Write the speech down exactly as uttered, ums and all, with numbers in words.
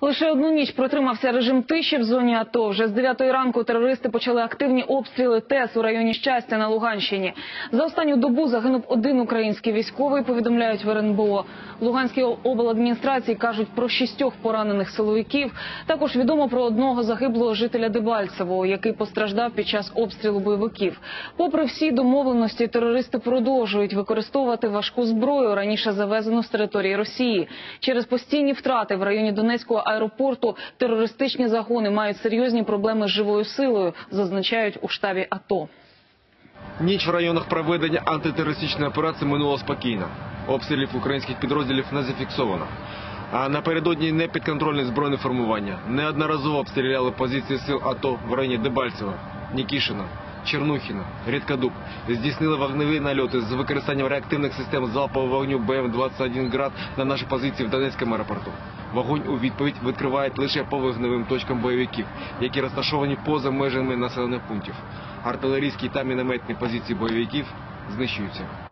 Лише одну ніч протримався режим тиші в зоні АТО. Вже з дев'ятої ранку терористи почали активні обстріли ТЕС у районі Щастя на Луганщині. За останню добу загинув один український військовий, повідомляють в ер ен бе о. В Луганській обладміністрації кажуть про шістьох поранених силовиків. Також відомо про одного загиблого жителя Дебальцевого, який постраждав під час обстрілу бойовиків. Попри всі домовленості, терористи продовжують використовувати важку зброю, раніше завезену з території Росії. Через постійні втрати в районі Донецького аеропорту терористичні загони мають серйозні проблеми з живою силою, зазначають у штабі АТО. Ніч в районах проведення антитерористичної операції минула спокійно. Обстрілів українських підрозділів не зафіксовано. А напередодні непідконтрольні збройні формування неодноразово обстріляли позиції сил АТО в районі Дебальцева, Нікішина, Чернухіна, Рідкодуб. Здійснили вогневі нальоти з використанням реактивних систем залпового вогню Б М двадцять один град на наші позиції в Донецькому аеропорту. Вогонь у відповідь відкривають лише по вогневим точкам бойовиків, які розташовані поза межами населених пунктів. Артилерійські та мінометні позиції бойовиків знищуються.